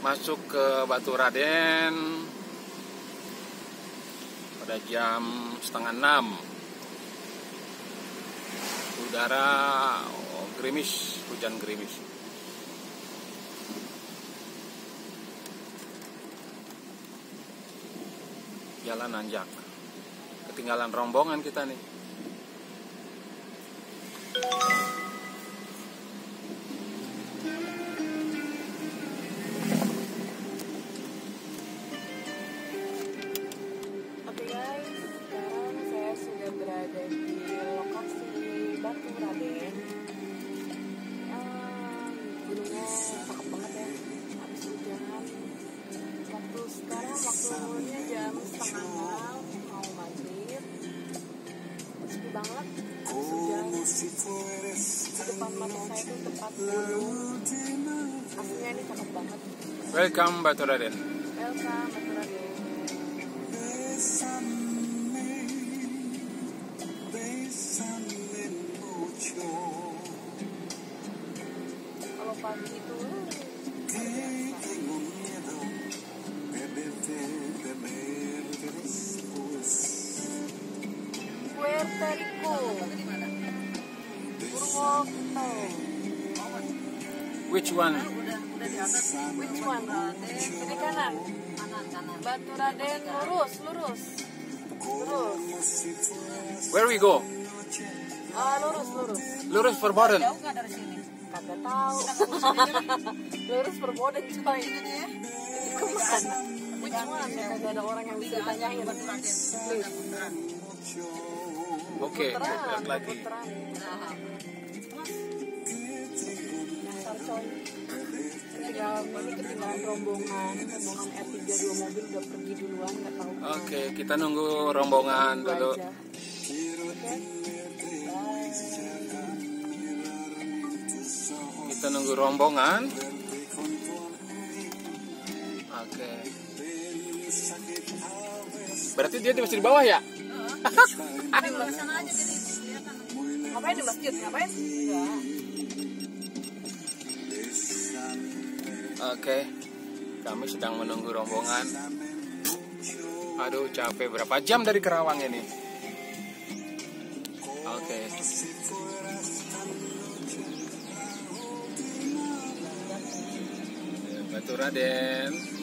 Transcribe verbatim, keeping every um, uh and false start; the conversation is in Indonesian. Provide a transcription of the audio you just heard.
masuk ke Batu Raden pada jam setengah enam. Udara oh, gerimis, hujan gerimis. Jalan nanjak. Ketinggalan rombongan kita nih. Oke guys, sekarang saya sudah berada di lokasi Batu Raden. Ah, gunungnya cakep banget ya, habis hujan. Waktu sekarang waktunya jam setengah enam, mau maghrib. Sepi banget, habis hujan. Di depan mata saya itu tempat gunung. Aslinya ini cakep banget. Welcome Batu Raden. Welcome Batu Raden. Kalau pagi itu Puerto Rico, Purwokerto. Which one? Which one? Kiri kanan. Batu Raden lurus, lurus, lurus. Where we go? Ah, lurus, lurus. Lurus Verboden. Jauh nggak dari sini? Kagak tahu. Lurus Verboden coy. Kemana? Which one? Kagak ada orang yang bisa tanyain. Please. Oke, Puteran, lihat lagi. puteran. Dasar coy. Ketinggalan ini ketinggalan rombongan, rombongan R tiga dua mobil udah pergi duluan, nggak tahu. Oke, kita nunggu rombongan Tunggu dulu. aja. Oke. Bye. Kita nunggu rombongan. Oke. Berarti dia masih di bawah ya? Di sana aja jadi kelihatan. Ngapain di masjid? Ngapain? Enggak. Oke. Kami sedang menunggu rombongan. Aduh, capek. Berapa jam dari Kerawang ini? Oke. Batu Raden.